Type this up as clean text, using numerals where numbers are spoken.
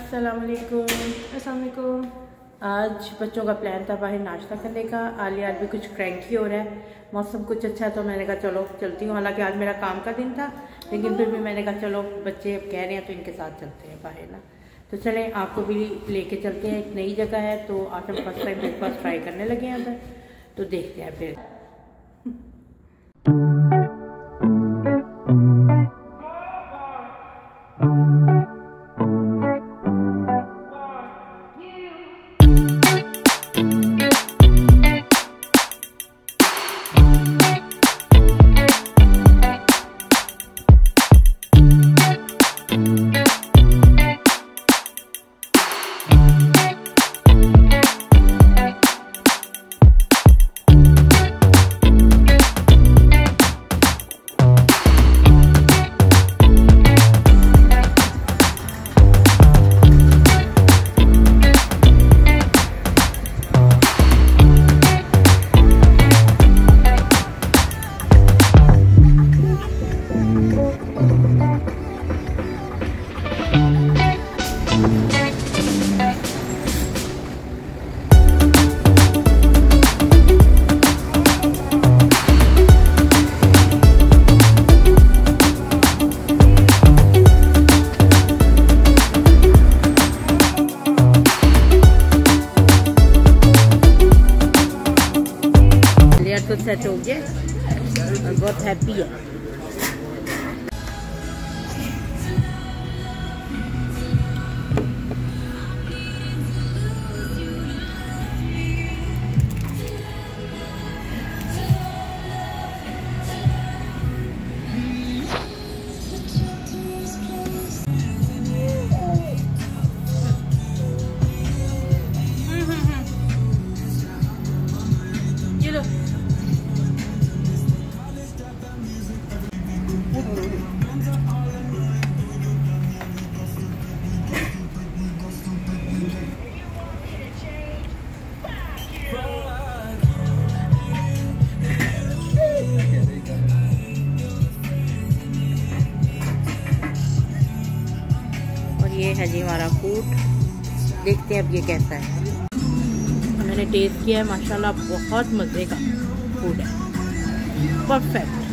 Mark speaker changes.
Speaker 1: अस्सलाम वालेकुम। आज बच्चों का प्लान था बाहर नाश्ता करने का। आलिया भी कुछ क्रैंकी हो रहा है, मौसम कुछ अच्छा है तो मैंने कहा चलो चलती हूँ। हालांकि आज मेरा काम का दिन था, लेकिन फिर भी मैंने कहा चलो बच्चे अब कह रहे हैं तो इनके साथ चलते हैं बाहर ना। तो चलें आपको भी लेके चलते हैं। एक नई जगह है तो आज हम फर्स्ट टाइम ब्रेकफास्ट ट्राई करने लगे हैं उधर, तो देखते हैं फिर। तो सेट हो गया और बहुत हैप्पी है। ये है जी हमारा फूड, देखते हैं अब ये कैसा है। मैंने टेस्ट किया है, माशाल्लाह बहुत मज़े का फूड है, परफेक्ट।